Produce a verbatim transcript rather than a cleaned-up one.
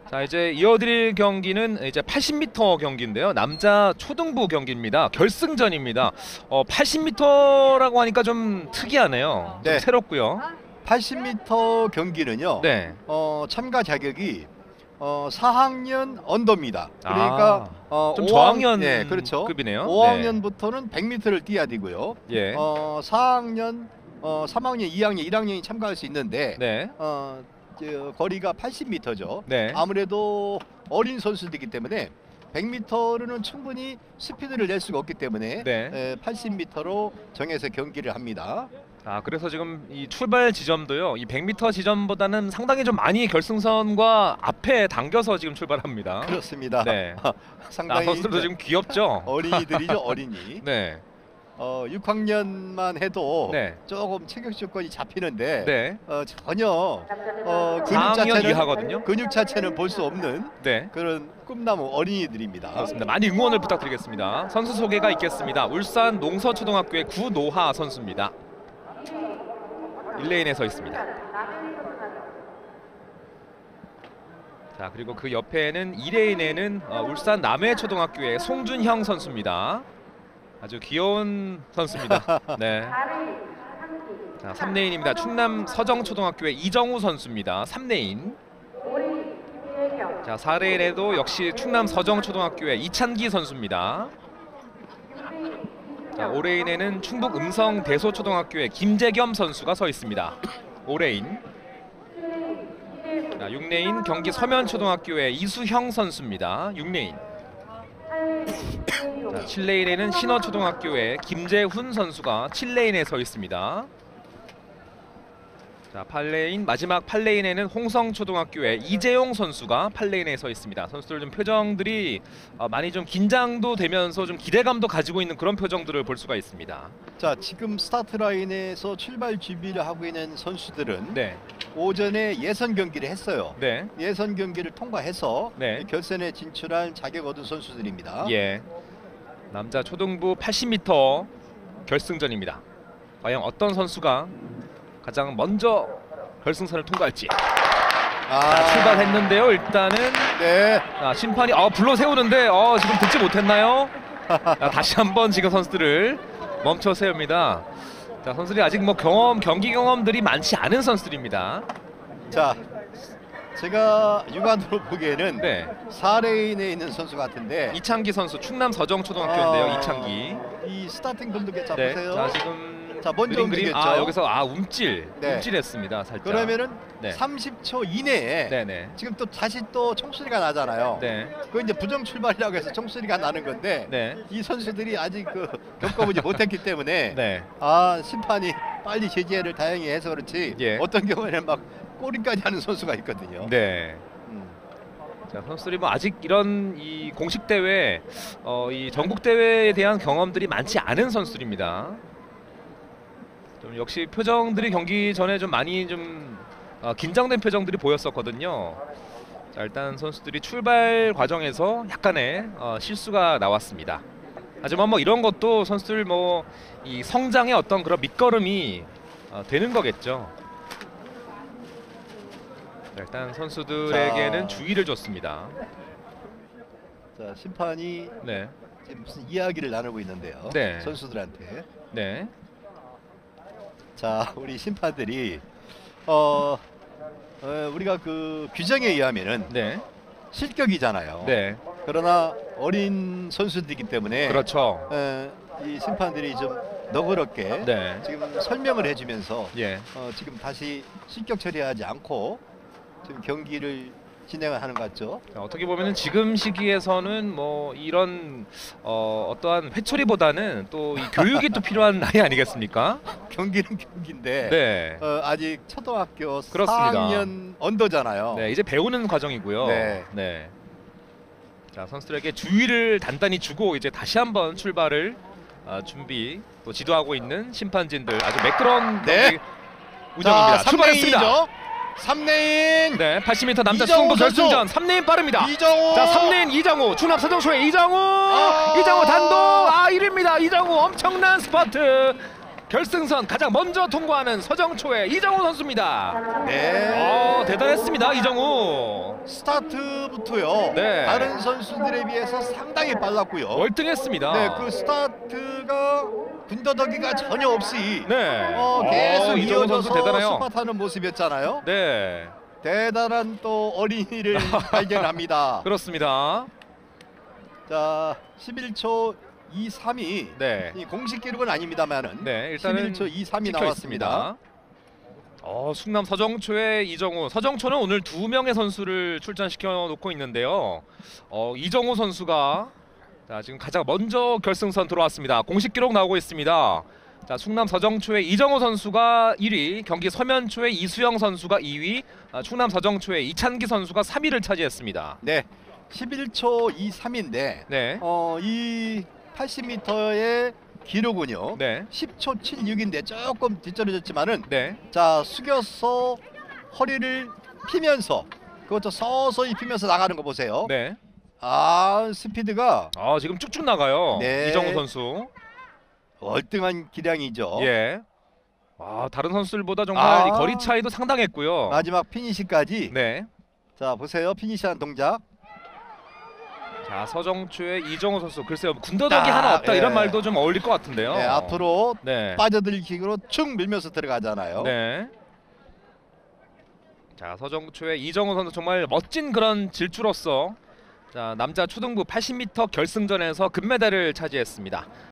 자, 이제 이어드릴 경기는 이제 팔십 미터 경기인데요. 남자 초등부 경기입니다. 결승전입니다. 어, 팔십 미터라고 하니까 좀 특이하네요. 좀 네. 새롭고요. 팔십 미터 경기는요. 네. 어, 참가 자격이 어, 사 학년 언더입니다. 그러니까 아, 어, 좀 오 저학년 네, 그렇죠. 급이네요. 오 학년부터는 백 미터를 뛰어야 되고요. 예. 어, 사 학년, 어, 삼 학년, 이 학년, 일 학년이 참가할 수 있는데 네. 어, 저, 거리가 팔십 미터죠. 네. 아무래도 어린 선수들이기 때문에 백 미터로는 충분히 스피드를 낼 수가 없기 때문에 네. 에, 팔십 미터로 정해서 경기를 합니다. 아, 그래서 지금 이 출발 지점도요. 이 백 미터 지점보다는 상당히 좀 많이 결승선과 앞에 당겨서 지금 출발합니다. 그렇습니다. 네. 상당히 아, 선수들도 지금 귀엽죠. 어린이들이죠, 어린이. 네. 어, 육 학년만 해도 네. 조금 체격 조건이 잡히는데 네. 어, 전혀 어, 근육 사 학년 자체는 이하거든요. 근육 자체는 볼 수 없는 네. 그런 꿈나무 어린이들입니다. 그렇습니다. 많이 응원을 부탁드리겠습니다. 선수 소개가 있겠습니다. 울산 농서초등학교의 구노하 선수입니다. 일 레인에 서 있습니다. 자, 그리고 그 옆에는 이 레인에는 어, 울산 남해초등학교의 송준형 선수입니다. 아주 귀여운 선수입니다. 네. 자, 삼 레인입니다. 충남 서정초등학교의 이정우 선수입니다. 삼 레인. 자, 사 레인에도 역시 충남 서정초등학교의 이찬기 선수입니다. 자, 오 레인에는 충북 음성 대소초등학교의 김재겸 선수가 서 있습니다. 오 레인. 자, 육 레인 경기 서면초등학교의 이수형 선수입니다. 육 레인. 자, 칠 레인에는 신어초등학교의 김재훈 선수가 칠 레인에 서 있습니다. 자, 팔 레인 마지막 팔 레인에는 홍성초등학교의 이재용 선수가 팔 레인에 서 있습니다. 선수들 좀 표정들이 어, 많이 좀 긴장도 되면서 좀 기대감도 가지고 있는 그런 표정들을 볼 수가 있습니다. 자, 지금 스타트 라인에서 출발 준비를 하고 있는 선수들은 네. 오전에 예선 경기를 했어요. 네. 예선 경기를 통과해서 네. 결선에 진출할 자격 얻은 선수들입니다. 예. 남자 초등부 팔십 미터 결승전입니다. 과연 어떤 선수가 가장 먼저 결승선을 통과할지. 아, 자, 출발했는데요. 일단은 네. 자, 심판이 어, 불러 세우는데 어, 지금 듣지 못했나요? 자, 다시 한번 지금 선수들을 멈춰 세웁니다. 자, 선수들이 아직 뭐 경험 경기 경험들이 많지 않은 선수들입니다. 자, 제가 육안으로 보기에는 네. 사 레인에 있는 선수 같은데 이창기 선수 충남 서정초등학교인데요. 아, 이창기. 이 스타팅 분들께 네. 잡으세요. 자, 지금 자, 먼저 그림 그림 움직였죠. 아, 여기서 아, 움찔. 네. 움찔했습니다. 살짝. 그러면은 네. 삼십 초 이내에 네, 네. 지금 또 다시 또 총소리가 나잖아요. 네. 그 이제 부정 출발이라고 해서 총소리가 나는 건데 네. 이 선수들이 아직 그 겪어보지 못했기 때문에 네. 아, 심판이 빨리 제지를 다행히 해서 그렇지 예. 어떤 경우에는 막 꼬리까지 하는 선수가 있거든요. 네. 음. 자, 선수들이 뭐 아직 이런 이 공식 대회, 어, 이 전국 대회에 대한 경험들이 많지 않은 선수들입니다. 좀 역시 표정들이 경기 전에 좀 많이 좀 어, 긴장된 표정들이 보였었거든요. 자, 일단 선수들이 출발 과정에서 약간의 어, 실수가 나왔습니다. 하지만 뭐 이런 것도 선수들 뭐 이 성장의 어떤 그런 밑거름이 어, 되는 거겠죠. 자, 일단 선수들에게는 자. 주의를 줬습니다. 자, 심판이 네, 지금 무슨 이야기를 나누고 있는데요. 네. 선수들한테. 네, 자, 우리 심판들이 어, 어 우리가 그 규정에 의하면은 네, 실격이잖아요. 네, 그러나 어린 선수들이기 때문에 그렇죠. 어, 이 심판들이 좀 너그럽게 네, 지금 설명을 해주면서 예, 어, 지금 다시 실격 처리하지 않고 지금 경기를 진행을 하는 것 같죠. 자, 어떻게 보면은 지금 시기에서는 뭐 이런 어, 어떠한 회초리보다는 또 이 교육이 또 필요한 나이 아니겠습니까? 경기는 경기인데 네, 어, 아직 초등학교 그렇습니다. 사 학년 언더잖아요. 네, 이제 배우는 과정이고요. 네. 네. 자, 선수들에게 주의를 단단히 주고 이제 다시 한번 출발을 아, 준비 또 지도하고 있는 심판진들 아주 매끄러운 네. 경기 운영입니다. 자, 출발했습니다. 삼 레인. 네, 팔십 미터 남자 이정우 수동부 선수. 결승전 삼 레인 빠릅니다. 이정우. 자, 삼 레인 이정우, 충남 서정초의 이정우. 아. 이정우 단독. 아, 일 위입니다. 이정우 엄청난 스파트. 결승선 가장 먼저 통과하는 서정초의 이정우 선수입니다. 네. 어, 대단했습니다. 이정우. 스타트부터요. 네. 다른 선수들에 비해서 상당히 빨랐고요. 월등했습니다. 네, 그 스타트가 군더더기가 전혀 없이 네. 어, 계속 어, 이정우 선수 이어져서 대단해요. 스팟하는 모습이었잖아요. 네. 대단한 또 어린이를 발견합니다. 그렇습니다. 자, 십일 초 이십삼이 네. 이 공식 기록은 아닙니다만은 네, 일단은 십일 초 이십삼이 찍혀 나왔습니다. 있습니다. 어, 충남 서정초의 이정우. 서정초는 오늘 두 명의 선수를 출전시켜 놓고 있는데요. 어, 이정우 선수가 자, 지금 가장 먼저 결승선 들어왔습니다. 공식 기록 나오고 있습니다. 자, 충남 서정초의 이정우 선수가 일 위, 경기 서면초의 이수영 선수가 이 위, 아, 충남 서정초의 이찬기 선수가 삼 위를 차지했습니다. 네, 십일 초 이십삼인데 네. 어, 이 팔십 미터의 기록은요. 네. 십 초 칠십육인데 조금 뒤떨어졌지만은 네. 자, 숙여서 허리를 피면서 그것도 서서히 피면서 나가는 거 보세요. 네. 아, 스피드가 아, 지금 쭉쭉 나가요. 네. 이정우 선수. 월등한 기량이죠. 예. 아, 다른 선수들보다 정말 아. 이 거리 차이도 상당했고요. 마지막 피니시까지. 네. 자, 보세요. 피니시한 동작. 자, 서정초의 이정우 선수. 글쎄요, 군더더기 아, 하나 없다 예. 이런 말도 좀 어울릴 것 같은데요. 네, 앞으로 네. 빠져들기로 축 밀면서 들어가잖아요. 네. 자, 서정초의 이정우 선수 정말 멋진 그런 질주로서 자, 남자 초등부 팔십 미터 결승전에서 금메달을 차지했습니다.